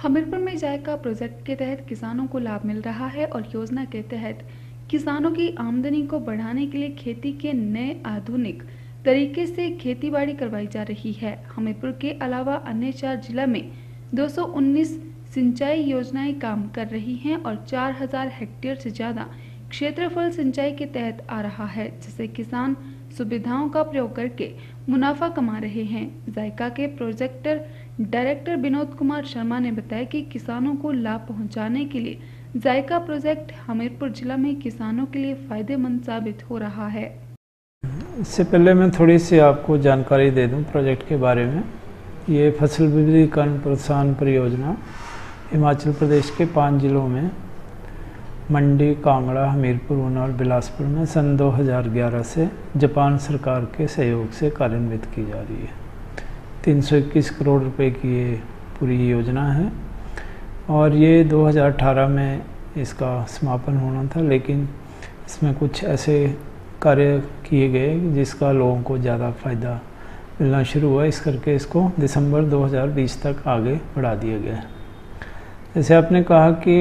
हमीरपुर में जायका प्रोजेक्ट के तहत किसानों को लाभ मिल रहा है और योजना के तहत किसानों की आमदनी को बढ़ाने के लिए खेती के नए आधुनिक तरीके से खेतीबाड़ी करवाई जा रही है। हमीरपुर के अलावा अन्य 4 जिला में 219 सिंचाई योजनाएं काम कर रही हैं और 4000 हेक्टेयर से ज़्यादा क्षेत्रफल सिंचाई के तहत आ रहा है, जिससे किसान सुविधाओं का प्रयोग करके मुनाफा कमा रहे हैं। जायका के प्रोजेक्ट डायरेक्टर विनोद कुमार शर्मा ने बताया कि किसानों को लाभ पहुंचाने के लिए जायका प्रोजेक्ट हमीरपुर जिला में किसानों के लिए फायदेमंद साबित हो रहा है। इससे पहले मैं थोड़ी सी आपको जानकारी दे दूं प्रोजेक्ट के बारे में। ये फसल विविधीकरण प्रोत्साहन परियोजना हिमाचल प्रदेश के 5 जिलों में मंडी, कांगड़ा, हमीरपुर, ऊना और बिलासपुर में सन 2011 से जापान सरकार के सहयोग से कार्यान्वित की जा रही है। 321 करोड़ रुपए की ये पूरी योजना है और ये 2018 में इसका समापन होना था, लेकिन इसमें कुछ ऐसे कार्य किए गए जिसका लोगों को ज़्यादा फ़ायदा मिलना शुरू हुआ। इस करके इसको दिसंबर 2020 तक आगे बढ़ा दिया गया है। जैसे आपने कहा कि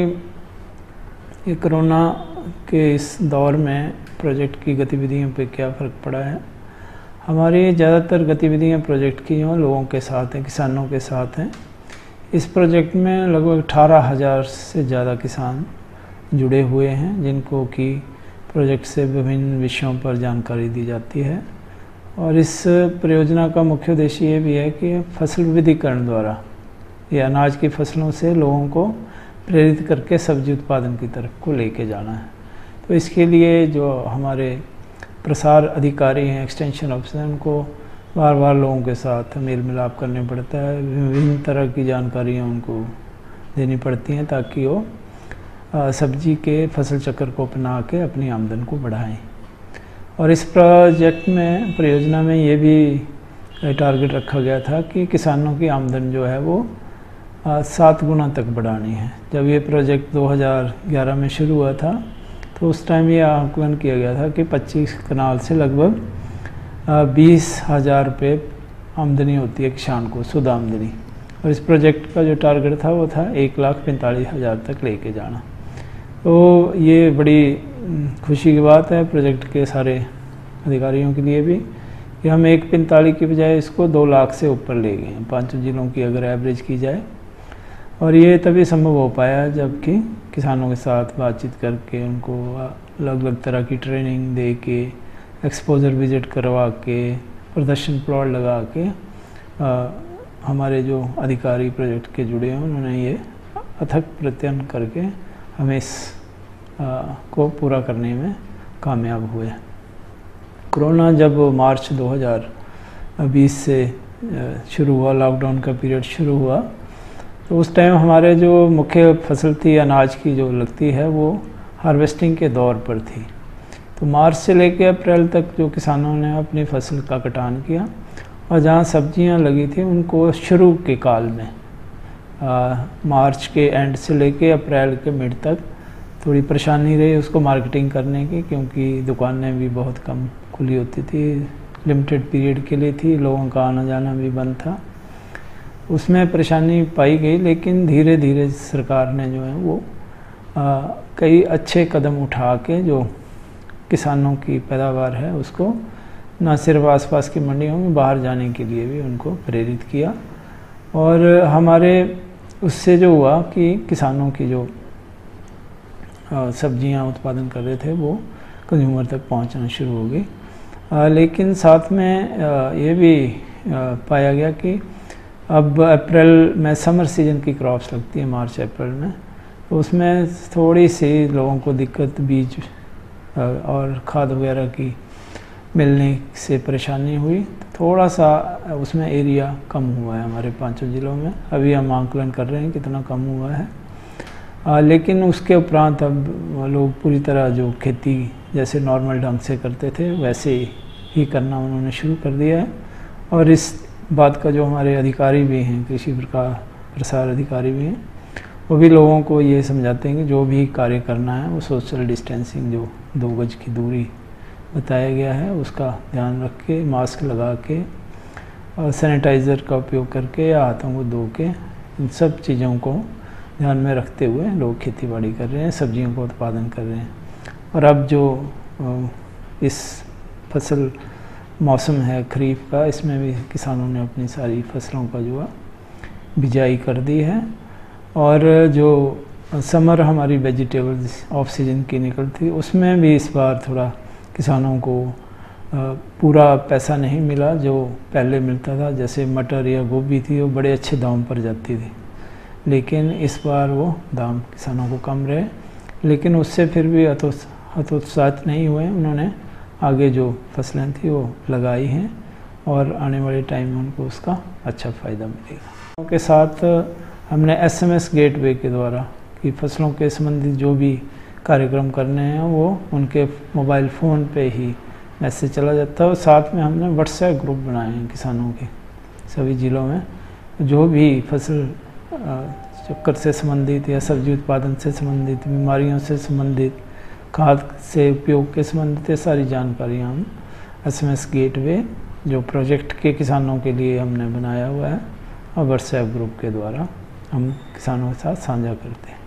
ये कोरोना के इस दौर में प्रोजेक्ट की गतिविधियों पे क्या फ़र्क पड़ा है। हमारी ज़्यादातर गतिविधियाँ प्रोजेक्ट की जो लोगों के साथ हैं, किसानों के साथ हैं। इस प्रोजेक्ट में लगभग 18,000 से ज़्यादा किसान जुड़े हुए हैं, जिनको कि प्रोजेक्ट से विभिन्न विषयों पर जानकारी दी जाती है। और इस परियोजना का मुख्य उद्देश्य ये भी है कि फसल विविधीकरण द्वारा ये अनाज की फसलों से लोगों को प्रेरित करके सब्जी उत्पादन की तरफ को लेके जाना है। तो इसके लिए जो हमारे प्रसार अधिकारी हैं, एक्सटेंशन ऑफिसर, उनको बार बार लोगों के साथ मेल मिलाप करने पड़ता है। विभिन्न तरह की जानकारियाँ उनको देनी पड़ती हैं ताकि वो सब्जी के फसल चक्र को अपना के अपनी आमदन को बढ़ाएं। और इस प्रोजेक्ट में, परियोजना में ये भी टारगेट रखा गया था कि किसानों की आमदन जो है वो 7 गुना तक बढ़ानी है। जब ये प्रोजेक्ट 2011 में शुरू हुआ था तो उस टाइम ये आकलन किया गया था कि 25 कनाल से लगभग 20,000 रुपये आमदनी होती है किसान को, शुद्ध आमदनी। और इस प्रोजेक्ट का जो टारगेट था वो था 1,45,000 तक लेके जाना। तो ये बड़ी खुशी की बात है प्रोजेक्ट के सारे अधिकारियों के लिए भी कि हम 1,45,000 की बजाय इसको 2 लाख से ऊपर ले गए हैं, 5 जिलों की अगर एवरेज की जाए। और ये तभी संभव हो पाया जबकि किसानों के साथ बातचीत करके, उनको अलग अलग तरह की ट्रेनिंग दे के, एक्सपोजर विजिट करवा के, प्रदर्शन प्लॉट लगा के हमारे जो अधिकारी प्रोजेक्ट के जुड़े हैं उन्होंने ये अथक प्रयत्न करके हमें इस को पूरा करने में कामयाब हुए। कोरोना जब मार्च 2020 से शुरू हुआ, लॉकडाउन का पीरियड शुरू हुआ, तो उस टाइम हमारे जो मुख्य फसल थी अनाज की जो लगती है वो हार्वेस्टिंग के दौर पर थी। तो मार्च से लेकर अप्रैल तक जो किसानों ने अपनी फसल का कटान किया और जहाँ सब्जियां लगी थी उनको शुरू के काल में मार्च के एंड से लेकर अप्रैल के मिड तक थोड़ी परेशानी रही उसको मार्केटिंग करने की, क्योंकि दुकानें भी बहुत कम खुली होती थी, लिमिटेड पीरियड के लिए थी, लोगों का आना जाना भी बंद था। उसमें परेशानी पाई गई, लेकिन धीरे धीरे सरकार ने जो है वो कई अच्छे कदम उठा के जो किसानों की पैदावार है उसको न सिर्फ आसपास की मंडियों में बाहर जाने के लिए भी उनको प्रेरित किया। और हमारे उससे जो हुआ कि किसानों की जो सब्जियां उत्पादन कर रहे थे वो कंज्यूमर तक पहुंचना शुरू हो गई। लेकिन साथ में ये भी पाया गया कि अब अप्रैल में समर सीजन की क्रॉप्स लगती है, मार्च अप्रैल में, तो उसमें थोड़ी सी लोगों को दिक्कत, बीज और खाद वगैरह की मिलने से परेशानी हुई। थोड़ा सा उसमें एरिया कम हुआ है हमारे 5 जिलों में। अभी हम आंकलन कर रहे हैं कितना कम हुआ है। लेकिन उसके उपरांत अब लोग पूरी तरह जो खेती जैसे नॉर्मल ढंग से करते थे वैसे ही करना उन्होंने शुरू कर दिया है। और इस बात का जो हमारे अधिकारी भी हैं, कृषि प्रसार अधिकारी भी हैं, वो भी लोगों को ये समझाते हैं कि जो भी कार्य करना है वो सोशल डिस्टेंसिंग, जो 2 गज की दूरी बताया गया है उसका ध्यान रख के, मास्क लगा के और सैनिटाइज़र का उपयोग करके या हाथों को धो के इन सब चीज़ों को ध्यान में रखते हुए लोग खेती बाड़ी कर रहे हैं, सब्जियों का उत्पादन कर रहे हैं। और अब जो इस फसल मौसम है खरीफ का, इसमें भी किसानों ने अपनी सारी फसलों का जो है बिजाई कर दी है। और जो समर हमारी वेजिटेबल्स ऑफ सीजन की निकलती, उसमें भी इस बार थोड़ा किसानों को पूरा पैसा नहीं मिला जो पहले मिलता था। जैसे मटर या गोभी थी वो बड़े अच्छे दाम पर जाती थी, लेकिन इस बार वो दाम किसानों को कम रहे। लेकिन उससे फिर भी हतोत्साहित नहीं हुए, उन्होंने आगे जो फसलें थी वो लगाई हैं और आने वाले टाइम में उनको उसका अच्छा फ़ायदा मिलेगा। के साथ हमने SMS गेटवे के द्वारा कि फसलों के संबंधित जो भी कार्यक्रम करने हैं वो उनके मोबाइल फ़ोन पे ही मैसेज चला जाता है। और साथ में हमने व्हाट्सएप ग्रुप बनाए हैं किसानों के सभी ज़िलों में, जो भी फसल चक्कर से संबंधित या सब्जी उत्पादन से संबंधित, बीमारियों से संबंधित, खाद से उपयोग के संबंधित ये सारी जानकारियाँ हम SMS गेटवे जो प्रोजेक्ट के किसानों के लिए हमने बनाया हुआ है और व्हाट्सएप ग्रुप के द्वारा हम किसानों के साथ साझा करते हैं।